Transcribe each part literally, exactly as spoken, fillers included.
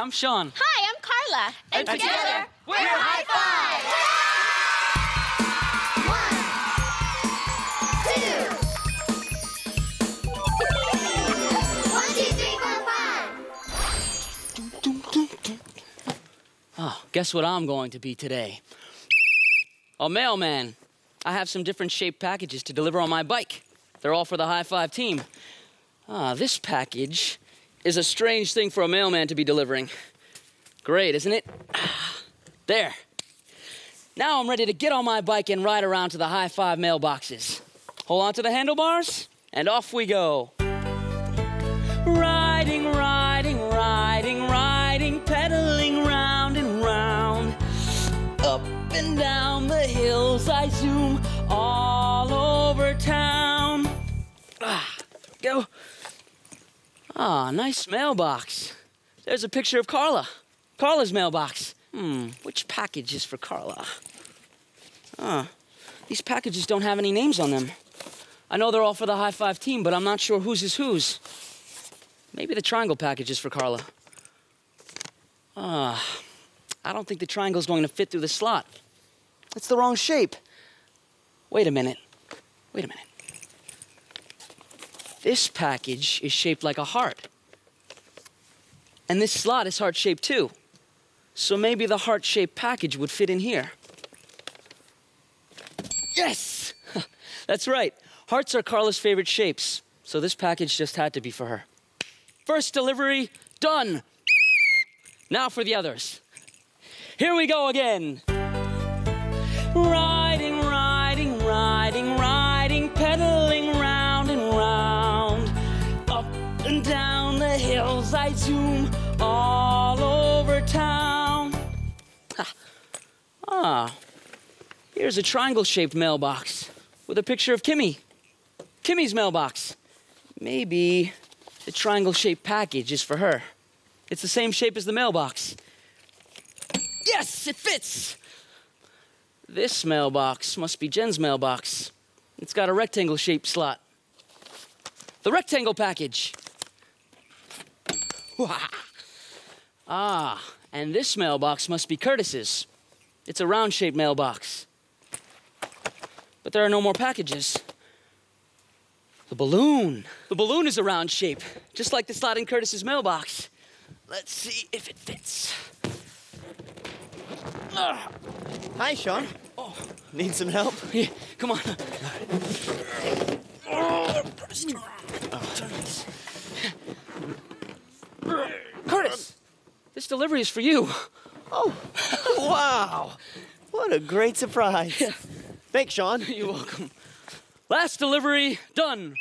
I'm Sean. Hi, I'm Carla. And, and together, together, we're High Five! One, two, three, four, five! Oh, guess what I'm going to be today? A mailman. I have some different shaped packages to deliver on my bike. They're all for the High Five team. Ah, this package is a strange thing for a mailman to be delivering. Great, isn't it? There. Now I'm ready to get on my bike and ride around to the High Five mailboxes. Hold on to the handlebars, and off we go. Riding, riding, riding, riding, pedaling round and round. Up and down the hills I zoom all over town. Ah, go. Ah, nice mailbox. There's a picture of Carla. Carla's mailbox. Hmm, which package is for Carla? Ah, these packages don't have any names on them. I know they're all for the High Five team, but I'm not sure whose is whose. Maybe the triangle package is for Carla. Ah, I don't think the triangle's going to fit through the slot. It's the wrong shape. Wait a minute. Wait a minute. This package is shaped like a heart. And this slot is heart-shaped too. So maybe the heart-shaped package would fit in here. Yes! That's right. Hearts are Carla's favorite shapes. So this package just had to be for her. First delivery, done. Now for the others. Here we go again. Riding, riding, riding, riding, pedaling round and round. Up and down the hills I zoom all over town. Ah, ah. Here's a triangle-shaped mailbox with a picture of Kimmy. Kimmy's mailbox. Maybe the triangle-shaped package is for her. It's the same shape as the mailbox. Yes, it fits! This mailbox must be Jen's mailbox. It's got a rectangle-shaped slot. The rectangle package. Ah, and this mailbox must be Curtis's. It's a round-shaped mailbox. But there are no more packages. The balloon. The balloon is a round shape, just like the slot in Curtis's mailbox. Let's see if it fits. Uh. Hi, Sean. Oh. Need some help? Yeah, come on. Oh. Curtis, this delivery is for you. Oh, wow. What a great surprise. Yeah. Thanks, Sean. You're welcome. Last delivery, done.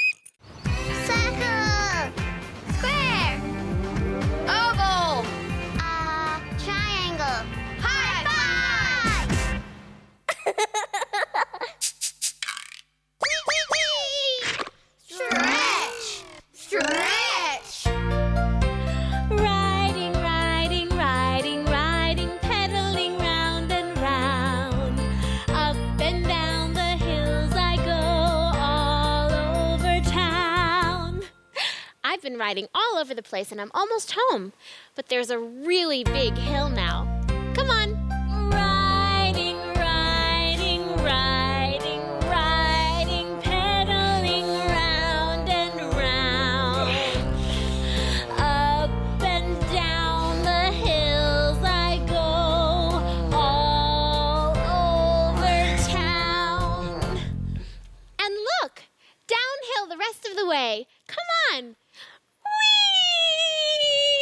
Circle. Square. Oval. Uh, triangle. High five! Wee, wee, wee. Stretch. Stretch. Riding, riding, riding, riding, pedaling round and round. Up and down the hills I go all over town. I've been riding all over the place and I'm almost home. But there's a really big hill now. Come on. Riding, riding, riding, riding, pedaling round and round. Up and down the hills I go all over town. And look, downhill the rest of the way. Come on. Whee!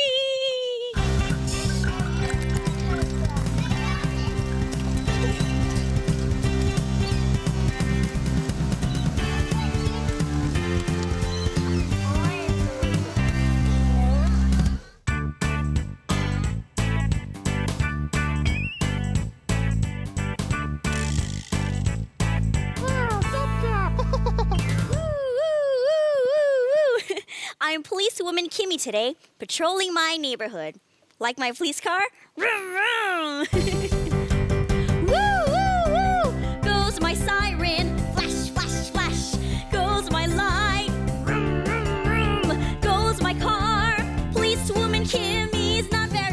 I'm policewoman Kimmy today, patrolling my neighborhood. Like my police car? Vroom, vroom. Woo, woo, woo! Goes my siren, flash, flash, flash. Goes my light, vroom, vroom, vroom. Goes my car. Policewoman Kimmy's not very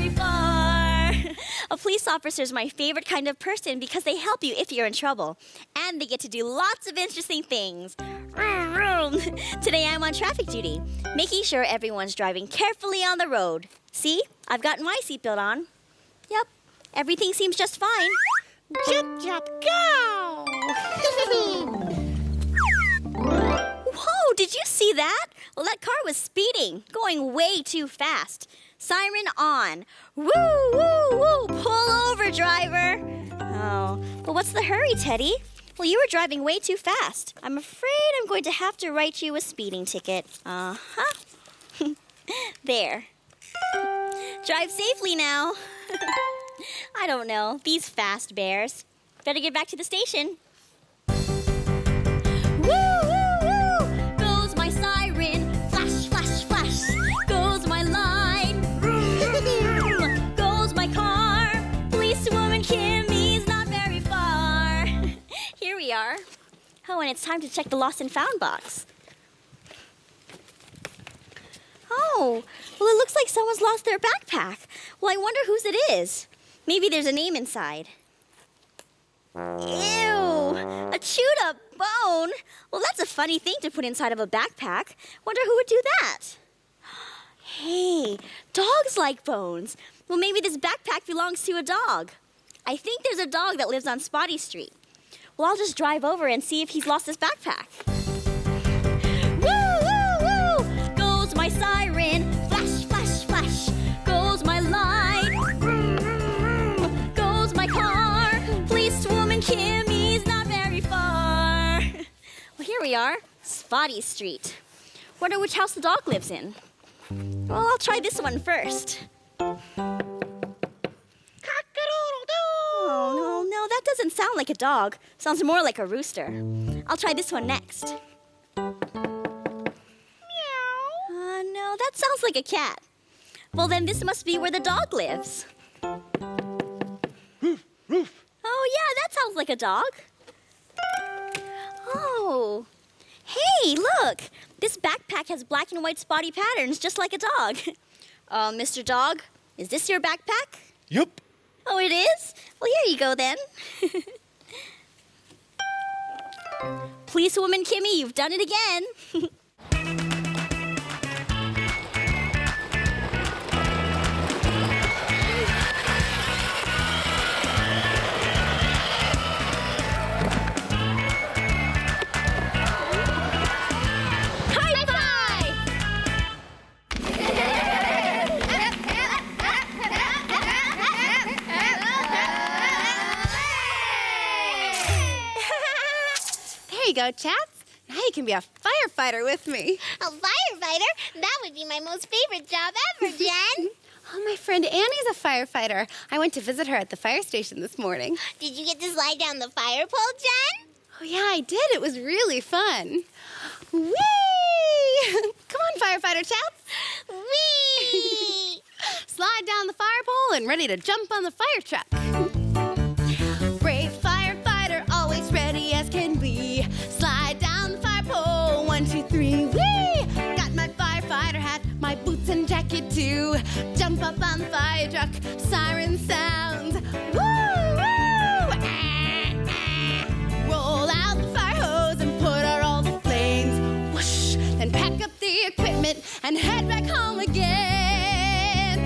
officer is my favorite kind of person because they help you if you're in trouble. And they get to do lots of interesting things. Vroom, vroom. Today I'm on traffic duty, making sure everyone's driving carefully on the road. See? I've got my seatbelt on. Yep, everything seems just fine. Jump, jump, go! Whoa, did you see that? Well, that car was speeding, going way too fast. Siren on. Woo, woo, woo, pull over, driver. Oh, but what's the hurry, Teddy? Well, you were driving way too fast. I'm afraid I'm going to have to write you a speeding ticket. Uh-huh. There. Drive safely now. I don't know, these fast bears. Better get back to the station. Woo, woo, woo! Goes my siren. Flash, flash, flash. Goes my light. Goes my car. Policewoman Kimmy's not very far. Here we are. Oh, and it's time to check the lost and found box. Oh, well, it looks like someone's lost their backpack. Well, I wonder whose it is. Maybe there's a name inside. Ew, a chewed up bone. Well, that's a funny thing to put inside of a backpack. Wonder who would do that? Hey, dogs like bones. Well, maybe this backpack belongs to a dog. I think there's a dog that lives on Spotty Street. Well, I'll just drive over and see if he's lost his backpack. Woo, woo, woo! Goes my siren. Flash, flash, flash. Goes my light. Vroom, vroom, vroom. Goes my car. Policewoman Kimmy's not very far. Well, here we are. Spotty Street. Wonder which house the dog lives in. Well, I'll try this one first. Oh, no, no, that doesn't sound like a dog. Sounds more like a rooster. I'll try this one next. Meow. Uh, no, that sounds like a cat. Well, then this must be where the dog lives. Roof, roof. Oh, yeah, that sounds like a dog. Oh. Hey, look. This backpack has black and white spotty patterns, just like a dog. Uh, Mister Dog, is this your backpack? Yup. Oh, it is? Well, here you go, then. Policewoman Kimmy, you've done it again. High five! There you go, Chats. Now you can be a firefighter with me. A firefighter? That would be my most favorite job ever, Jen. Oh, my friend Annie's a firefighter. I went to visit her at the fire station this morning. Did you get to slide down the fire pole, Jen? Oh, yeah, I did. It was really fun. Whee! Come on, firefighter Chats. Whee! Slide down the fire pole and ready to jump on the fire truck. Brave firefighter, always ready as can be. Slide down the fire pole, one, two, three, whee! Got my firefighter hat, my boots and jacket too. Jump up on the fire truck, siren sounds. Woo, woo! Ah, ah. Roll out the fire hose and put out all the flames. Whoosh! Then pack up the equipment and head back home again.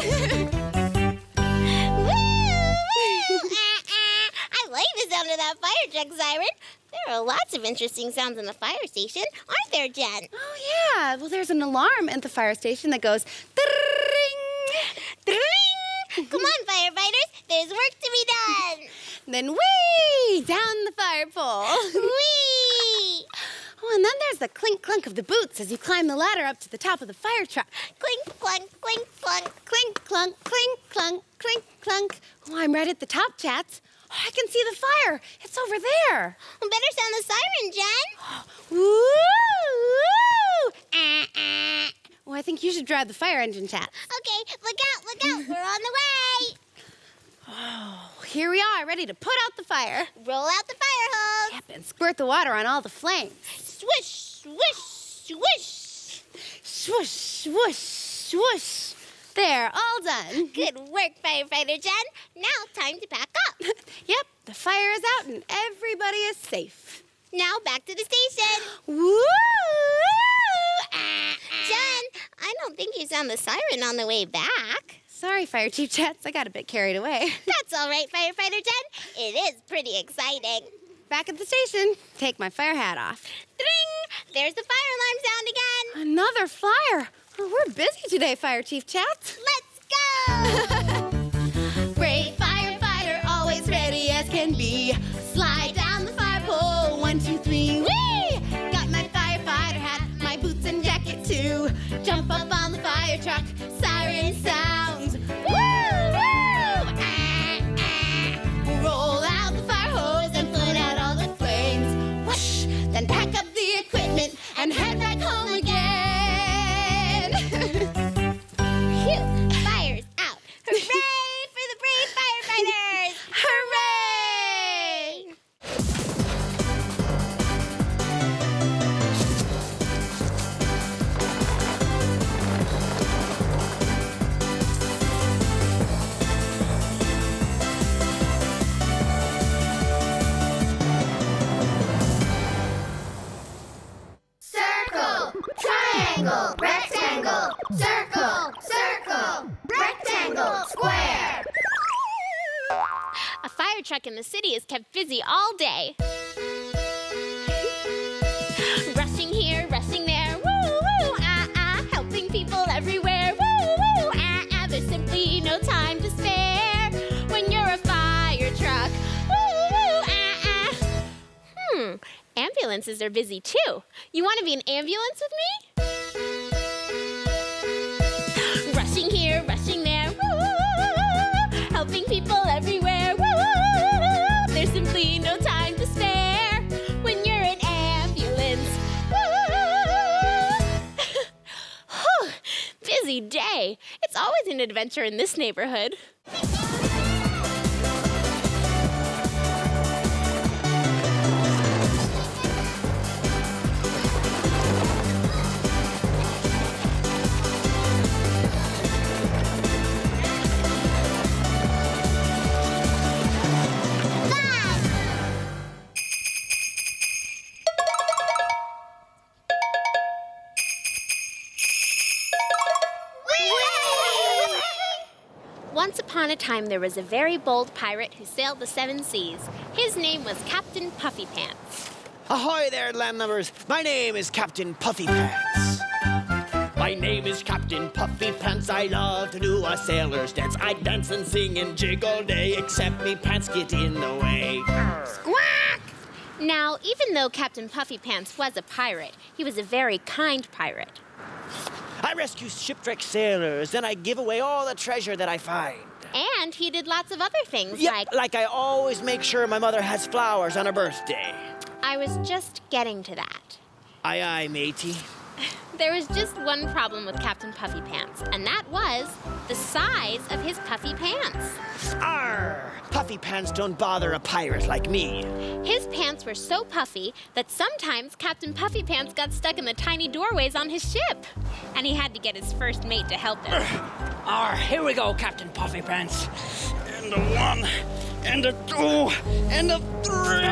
Woo! Woo! Ah, ah. I like the sound of that fire truck siren. There are lots of interesting sounds in the fire station, aren't there, Jen? Oh, yeah. Well, there's an alarm at the fire station that goes ding, Ding! Come on, firefighters. There's work to be done. then whee, down the fire pole. Whee! Oh, and then there's the clink clunk of the boots as you climb the ladder up to the top of the fire truck. Clink, clunk, clink, clunk. Clink clunk, clink clunk, clink clunk. Oh, I'm right at the top, Chats. Oh, I can see the fire. It's over there. Well, better sound the siren, Jen. Woo! Woo! Ah, ah. Oh, I think you should drive the fire engine, Chats. Okay, look out, look out. We're on the way. Oh, here we are, ready to put out the fire. Roll out the fire hose. Yep, and squirt the water on all the flames. Swish, swish, swish. Swoosh, swoosh, swoosh. There, all done. Good work, Firefighter Jen. Now time to pack up. Yep, the fire is out and everybody is safe. Now back to the station. Woo! Jen, I don't think you sound the siren on the way back. Sorry, Fire Chief Jets, I got a bit carried away. That's all right, Firefighter Jen. It is pretty exciting. Back at the station, take my fire hat off. Ding! There's the fire alarm sound again. Another fire. Oh, we're busy today, Fire Chief Chats. Let's go! Brave firefighter, always ready as can be. Slide down the fire pole, one, two, three, whee! Got my firefighter hat, my boots and jacket too. Jump up on the fire truck, siren sounds. Woo! Woo! Ah, ah. Roll out the fire hose and put out all the flames. Whoosh! Then pack up the equipment and head back home again. Phew! Fire's out. Hooray for the brave firefighters! Hooray! Circle, triangle, rectangle, circle, circle, rectangle, square. A fire truck in the city is kept busy all day. Rushing here, rushing there, woo, woo, ah, ah, helping people everywhere, woo, woo, ah, ah, there's simply no time to spare when you're a fire truck, woo, woo, ah, ah. Hmm, ambulances are busy too. You want to be an ambulance with me? Rushing here, rushing there, woo, helping people everywhere, woo, there's simply no time to spare when you're an ambulance. Whew, busy day. It's always an adventure in this neighborhood. Once upon a time, there was a very bold pirate who sailed the seven seas. His name was Captain Puffy Pants. Ahoy there, landlubbers. My name is Captain Puffy Pants. My name is Captain Puffy Pants. I love to do a sailor's dance. I dance and sing and jig all day, except me pants get in the way. Squawk! Now, even though Captain Puffy Pants was a pirate, he was a very kind pirate. I rescue shipwrecked sailors, then I give away all the treasure that I find. And he did lots of other things, Yep, like... like I always make sure my mother has flowers on her birthday. I was just getting to that. Aye, aye, matey. There was just one problem with Captain Puffy Pants, and that was the size of his puffy pants. Arr! Puffy Pants don't bother a pirate like me. His pants were so puffy that sometimes Captain Puffy Pants got stuck in the tiny doorways on his ship, and he had to get his first mate to help him. Arr, here we go, Captain Puffy Pants. And a one, and a two, and a three.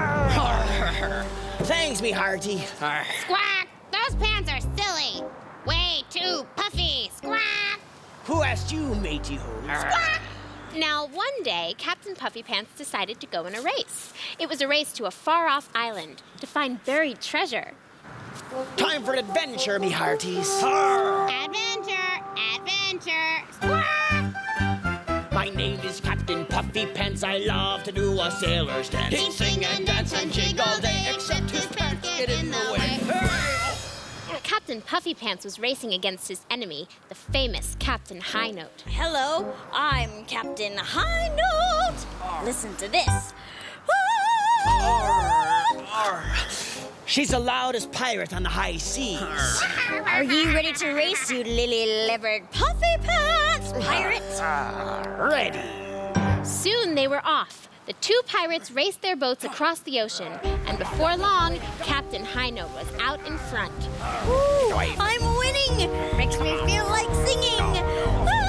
Arr. Thanks, me hearty. Arr. Squawk! Those pants are silly. Way too puffy. Squawk! Who asked you, matey ho? Squawk! Now, one day, Captain Puffy Pants decided to go in a race. It was a race to a far-off island to find buried treasure. Time for an adventure, me hearties. Adventure! Adventure! Squawk! My name is Captain Puffy Pants. I love to do a sailor's dance. He sing and dance and jig all day, except his pants get in the way. Captain Puffy Pants was racing against his enemy, the famous Captain High Note. Hello, I'm Captain High Note. Listen to this. She's the loudest pirate on the high seas. Are you ready to race, you lily-livered Puffy Pants pirate? Ready. Soon they were off. The two pirates raced their boats across the ocean, and before long, Captain High Note was out in front. Ooh, I'm winning. Makes me feel like singing. Ah!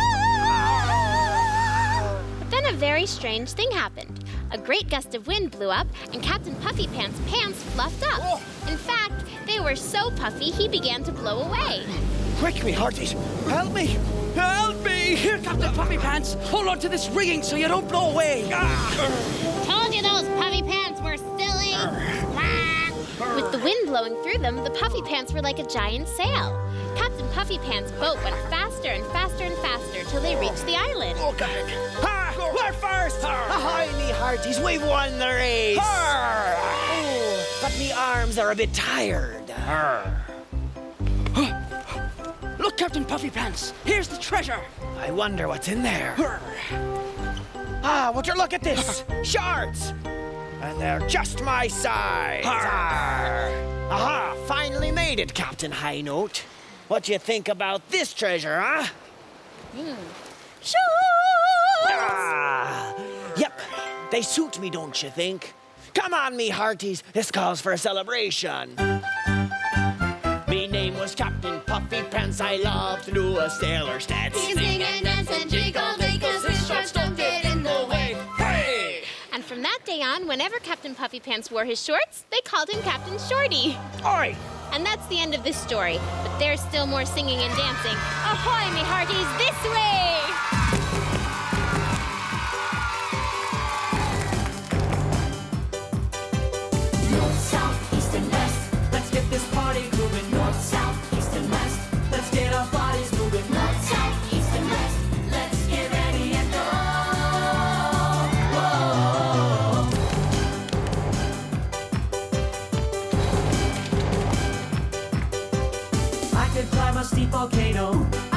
a very strange thing happened. A great gust of wind blew up, and Captain Puffy Pants' pants fluffed up. Oh. In fact, they were so puffy he began to blow away. Quick, me hearties! Help me! Help me! Here, Captain Puffy Pants, hold on to this rigging so you don't blow away. Told you those puffy pants were silly. With the wind blowing through them, the puffy pants were like a giant sail. Captain Puffy Pants' boat went faster and faster and faster till they reached the island. Oh, God. Ha! We're first! Ahoy, me hearties! We've won the race! Oh, but me arms are a bit tired. Look, Captain Puffy Pants, here's the treasure. I wonder what's in there. Ah, would you look at this? Shards! And they're just my size. Aha, finally made it, Captain High Note. What do you think about this treasure, huh? Shards! Ah, yep, they suit me, don't you think? Come on, me hearties, this calls for a celebration. Me name was Captain Puffy Pants, I love to do a sailor's dance. He can sing and dance and jig all day 'cause his shorts don't get in the way. Hey! And from that day on, whenever Captain Puffy Pants wore his shorts, they called him Captain Shorty. Oi! And that's the end of this story. But there's still more singing and dancing. Ahoy, me hearties, this way! North, south, east, and west. Let's get this party grooving. North, south, east, and west. Let's get our bodies moving. North, south, east, and west. Let's get ready and go. Whoa. I could climb a steep volcano.